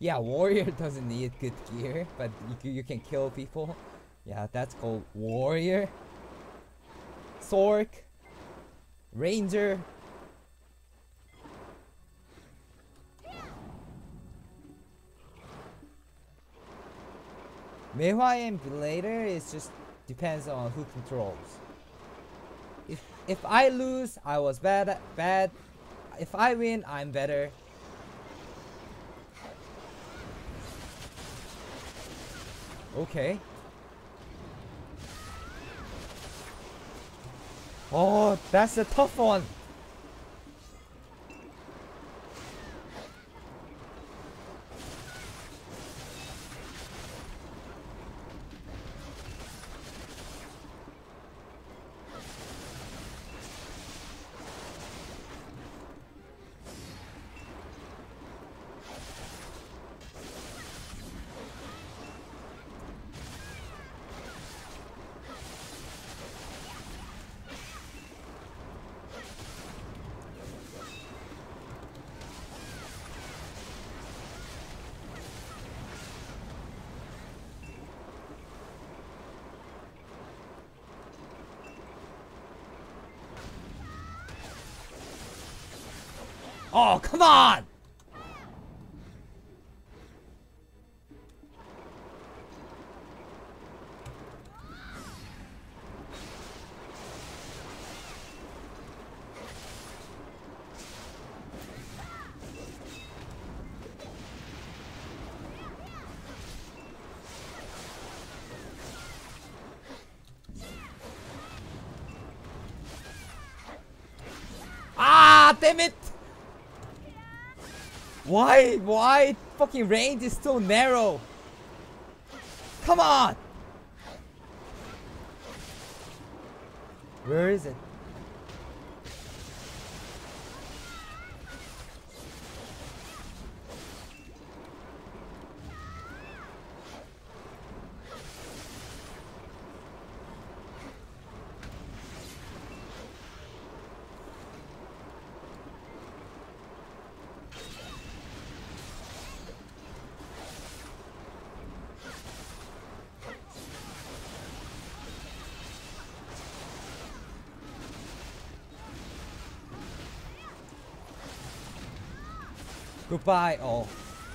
Yeah, warrior doesn't need good gear, but you can kill people. Yeah, that's called warrior. Sork, ranger. Mewai and Blader is just depends on who controls. If I lose, I was bad. If I win, I'm better. Okay. Oh, that's a tough one. Oh, come on! Ah, damn it! Why fucking range is so narrow? Come on! Where is it? Goodbye. Oh.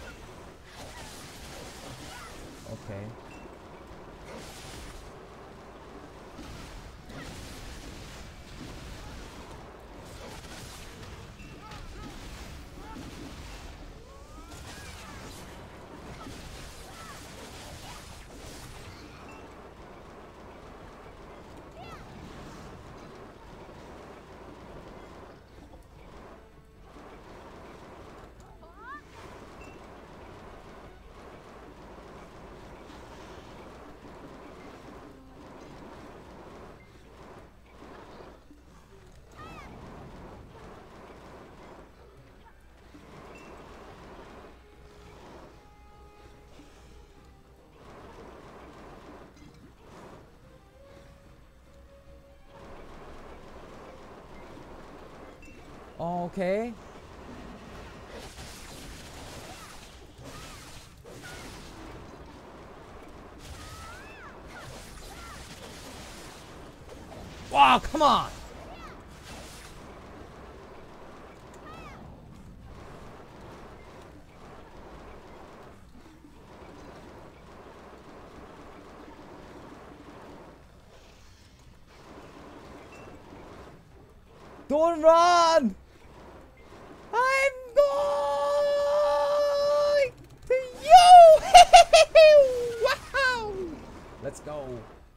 Okay. Okay. Wow, come on! Don't run! I'm going to you! Wow! Let's go.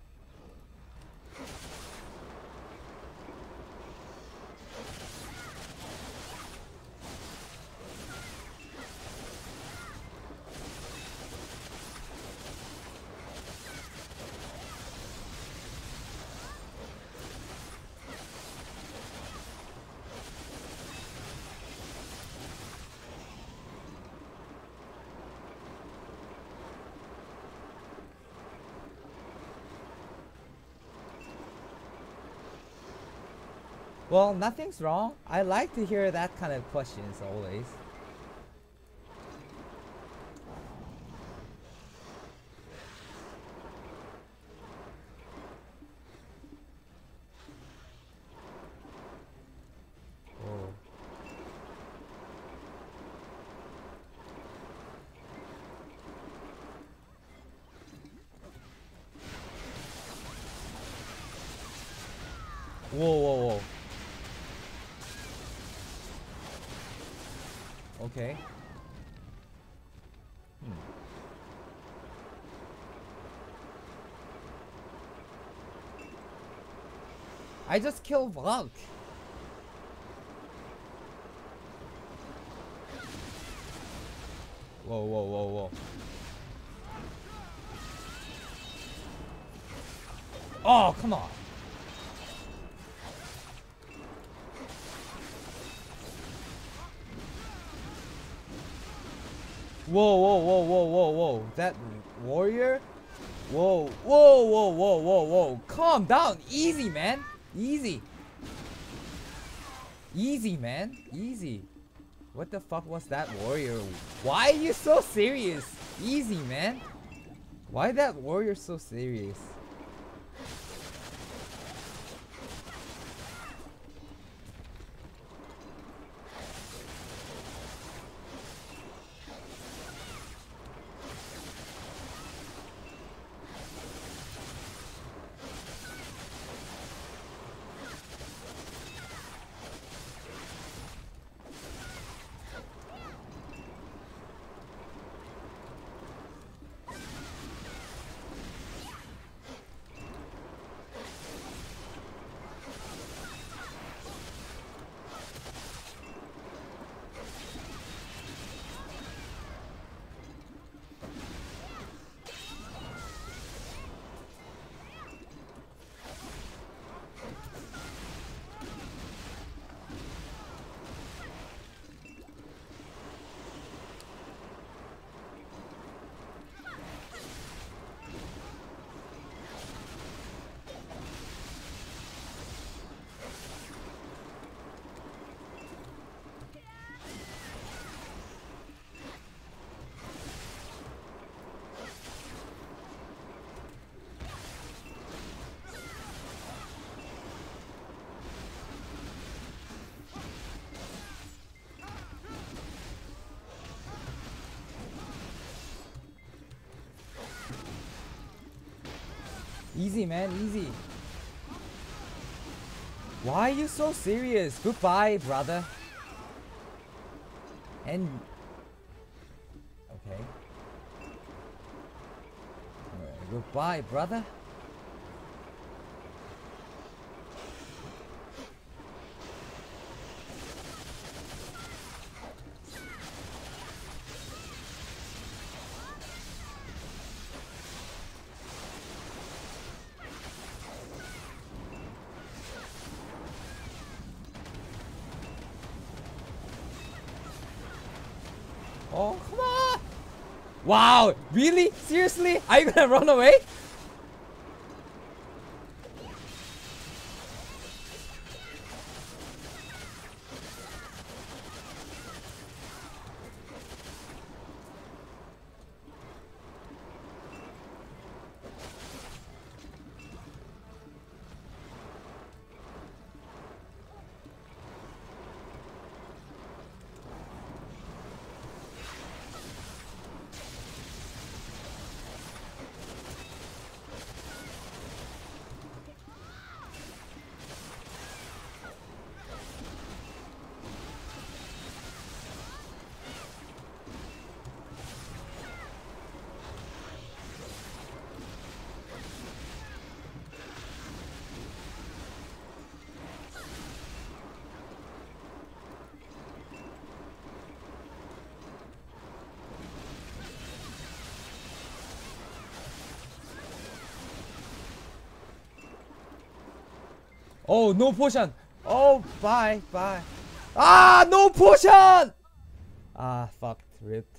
Well, nothing's wrong. I like to hear that kind of questions always. Whoa, whoa, whoa. Okay. I just killed Valk. Whoa, whoa, whoa, whoa. Oh, come on. Whoa, whoa, whoa, whoa, whoa, whoa. That warrior? Whoa, whoa, whoa, whoa, whoa, whoa. Calm down. Easy, man. Easy. Easy, man. Easy. What the fuck was that warrior? Why are you so serious? Easy, man. Why that warrior so serious? Easy, man, easy. Why are you so serious? Goodbye, brother. And... okay. Goodbye, brother. Oh, come on! Wow, really? Seriously? Are you gonna run away? Oh, no potion! Oh, bye, bye. Ah, no potion! Ah, fuck, rip.